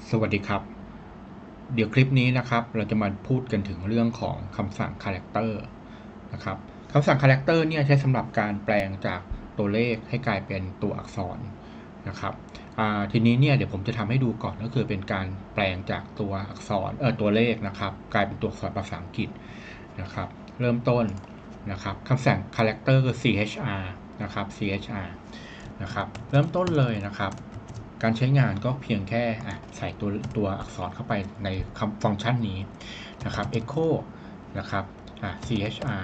สวัสดีครับเดี๋ยวคลิปนี้นะครับเราจะมาพูดกันถึงเรื่องของคำสั่ง character นะครับคำสั่ง character เนี่ยใช้สำหรับการแปลงจากตัวเลขให้กลายเป็นตัวอักษรนะครับทีนี้เนี่ยเดี๋ยวผมจะทำให้ดูก่อนก็คือเป็นการแปลงจากตัวอักษรตัวเลขนะครับกลายเป็นตัวอักษรภาษาอังกฤษนะครับเริ่มต้นนะครับคำสั่ง character คือ chr นะครับ chr นะครับเริ่มต้นเลยนะครับการใช้งานก็เพียงแค่ใส่ตัวอักษรเข้าไปในฟังก์ชันนี้นะครับ echo นะครับchr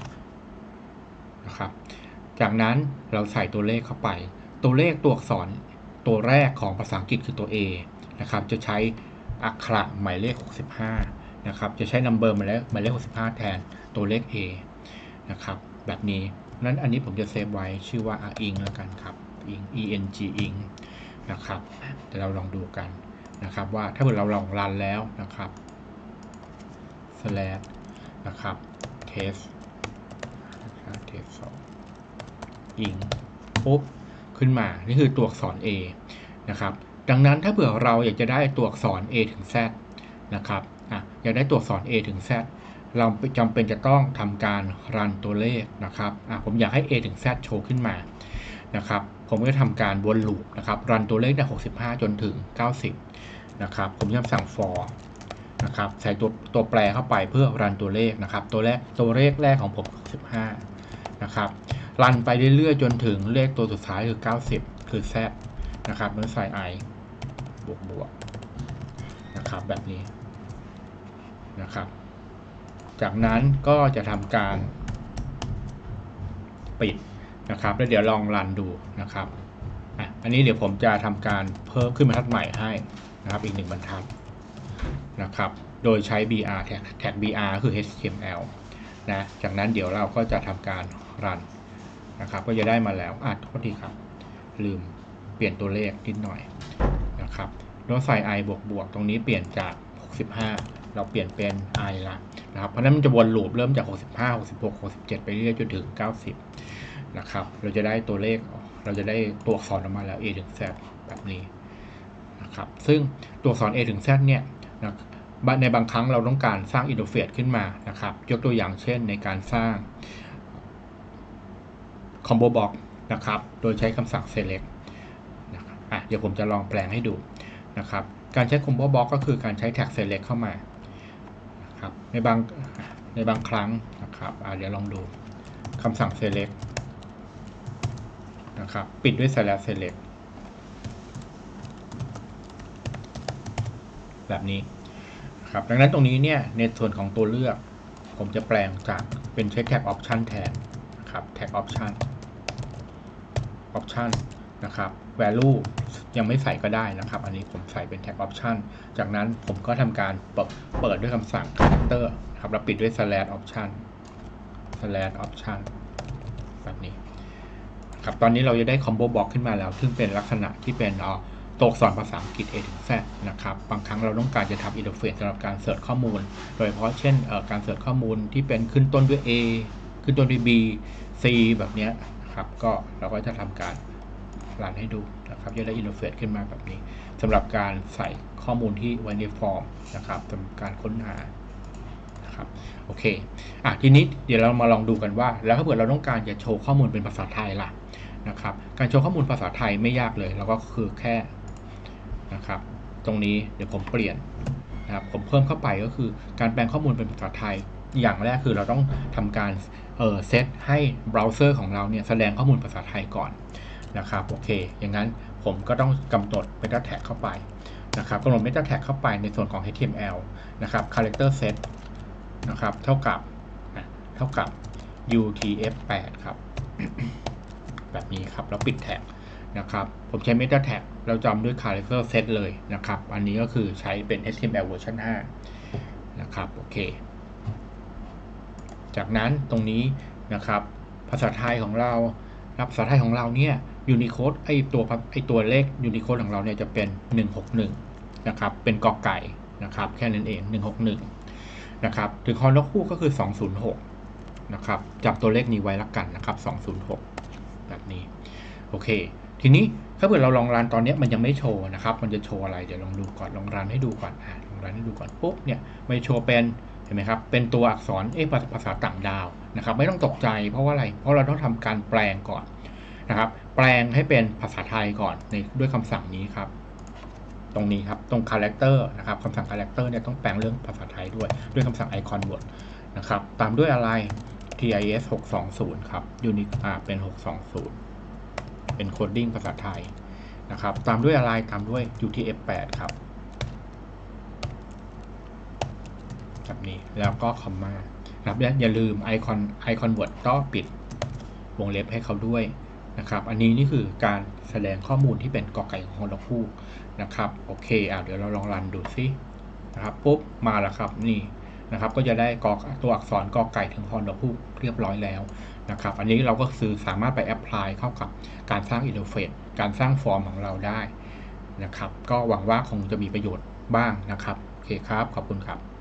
นะครับจากนั้นเราใส่ตัวเลขเข้าไปตัวเลขตัวอักษรตัวแรกของภาษาอังกฤษคือตัว A นะครับจะใช้อักขระหมายเลข65นะครับจะใช้ number หมายเลข65แทนตัวเลข A นะครับแบบนี้นั้นอันนี้ผมจะเซฟไว้ชื่อว่า ing แล้วกันครับ ing นะครับเดี๋ยวเราลองดูกันนะครับว่าถ้าเกิดเราลองรันแล้วนะครับ slash นะครับ test test 2 ing ปุ๊บขึ้นมานี่คือตัวอักษร A นะครับดังนั้นถ้าเผื่อเราอยากจะได้ตัวอักษร A ถึง Z นะครับอยากได้ตัวอักษร A ถึง Z เราจำเป็นจะต้องทำการรันตัวเลขนะครับผมอยากให้ A ถึง Z โชว์ขึ้นมานะครับผมก็ทำการวนลูปนะครับรันตัวเลขได้65จนถึง90นะครับผมจะสั่ง for นะครับใส่ตัวแปรเข้าไปเพื่อรันตัวเลขนะครับตัวเลขแรกของผม65นะครับรันไปเรื่อยๆจนถึงเลขตัวสุดท้ายคือ90คือ Z นะครับแล้วใส่ i บวกนะครับแบบนี้นะครับจากนั้นก็จะทำการปิดนะครับแล้วเดี๋ยวลองรันดูนะครับอันนี้เดี๋ยวผมจะทำการเพิ่มขึ้นบรรทัดใหม่ให้นะครับอีก1บรรทัดนะครับโดยใช้ br แท็ก br คือ html นะจากนั้นเดี๋ยวเราก็จะทำการรันนะครับก็จะได้มาแล้วโทษทีครับลืมเปลี่ยนตัวเลขนิดหน่อยนะครับแล้วใส่ i บวกตรงนี้เปลี่ยนจาก65เราเปลี่ยนเป็น i ละนะครับเพราะนั้นมันจะวนลูปเริ่มจาก65 66 67ไปเรื่อยจนถึง90นะครับเราจะได้ตัวเลขเราจะได้ตัวอักษรออกมาแล้ว A ถึง Z แบบนี้นะครับซึ่งตัวอักษร A ถึง Z เนี่ยในบางครั้งเราต้องการสร้างอินเทอร์เฟซขึ้นมานะครับยกตัวอย่างเช่นในการสร้าง combo box นะครับโดยใช้คำสั่ง select นะครับเดี๋ยวผมจะลองแปลงให้ดูนะครับการใช้ combo box ก็คือการใช้ tag select เข้ามานะครับในบางครั้งนะครับเดี๋ยวลองดูคำสั่ง select นะครับปิดด้วย select แบบนี้ครับดังนั้นตรงนี้เนี่ยในส่วนของตัวเลือกผมจะแปลงจากเป็นใช้ tag option แทนนะครับ tag option นะครับ value ยังไม่ใส่ก็ได้นะครับอันนี้ผมใส่เป็น tag option จากนั้นผมก็ทำการเปิดด้วยคำสั่ง character ครับแล้วปิดด้วย slash option แบบนี้ครับตอนนี้เราจะได้ combo box ขึ้นมาแล้วซึ่งเป็นลักษณะที่เป็นตัวอักษรภาษาอังกฤษ A ถึง Z นะครับบางครั้งเราต้องการจะทำอินเทอร์เฟซสำหรับการเสิร์ชข้อมูลโดยเฉพาะเช่นการเสิร์ชข้อมูลที่เป็นขึ้นต้นด้วย A ขึ้นต้นด้วย B C แบบนี้นะครับก็เราก็จะทำการรันให้ดูนะครับจะได้อินเทอร์เฟซขึ้นมาแบบนี้สำหรับการใส่ข้อมูลที่ไว้ในฟอร์มนะครับสำหรับการค้นหานะครับโอเคทีนี้เดี๋ยวเรามาลองดูกันว่าแล้วถ้าเกิดเราต้องการจะโชว์ข้อมูลเป็นภาษาไทยล่ะนะครับการโชว์ข้อมูลภาษาไทยไม่ยากเลยเราก็คือแค่นะครับตรงนี้เดี๋ยวผมเปลี่ยนนะครับผมเพิ่มเข้าไปก็คือการแปลงข้อมูลเป็นภาษาไทยอย่างแรกคือเราต้องทำการเซตให้เบราว์เซอร์ของเราเนี่ยแสดงข้อมูลภาษาไทยก่อนนะครับโอเคอย่างนั้นผมก็ต้องกำหนด meta tag เข้าไปนะครับกำหนด meta tag เข้าไปในส่วนของ HTML นะครับ character set นะครับเท่ากับ utf8 ครับ แบบนี้ครับแล้วปิดแท็กนะครับผมใช้ meta tag เราจำด้วย character set เลยนะครับอันนี้ก็คือใช้เป็น HTML เวอร์ชัน5นะครับโอเคจากนั้นตรงนี้นะครับภาษาไทยของเราภาษาไทยของเราเนี่ย Unicode ตัวเลข Unicode ของเราเนี่ยจะเป็น161นะครับเป็นกอไก่นะครับแค่นั้นเอง161นะครับถึงฮอนกคู่ก็คือ206นะครับจับตัวเลขนี้ไว้ละกันนะครับ206แบบนี้โอเคทีนี้ถ้าเกิดเราลองรันตอนนี้มันยังไม่โชว์นะครับมันจะโชว์อะไรเดี๋ยวลองดูก่อนลองรันให้ดูก่อนลองรันให้ดูก่อนปุ๊บเนี่ยไม่โชว์เป็นเห็นไหมครับเป็นตัวอักษรภาษาต่างดาวนะครับไม่ต้องตกใจเพราะว่าอะไรเพราะเราต้องทำการแปลงก่อนนะครับแปลงให้เป็นภาษาไทยก่อนด้วยคำสั่งนี้ครับตรงนี้ครับตรงคาแรคเตอร์นะครับคำสั่งคาแรคเตอร์เนี่ยต้องแปลงเรื่องภาษาไทยด้วยคำสั่ง icon word นะครับตามด้วยอะไร TIS 620ครับ Unix เป็น 620เป็นโคดดิ้งภาษาไทยนะครับตามด้วยอะไรตามด้วย UTF-8 ครับแบบนี้แล้วก็คอมมาครับอย่าลืมไอคอนเวิร์ดต้องปิดวงเล็บให้เขาด้วยนะครับอันนี้นี่คือการแสดงข้อมูลที่เป็นกอไก่ของฮอลล์คู่นะครับโอเคเดี๋ยวเราลองรันดูซินะครับปุ๊บมาแล้วครับนี่นะครับก็จะได้ตัวอักษรกอไก่ถึงฮอลล์คู่เรียบร้อยแล้วนะครับอันนี้เราก็สามารถไปแอพพลายเข้ากับการสร้างอินเทอร์เฟซการสร้างฟอร์มของเราได้นะครับก็หวังว่าคงจะมีประโยชน์บ้างนะครับโอเคครับขอบคุณครับ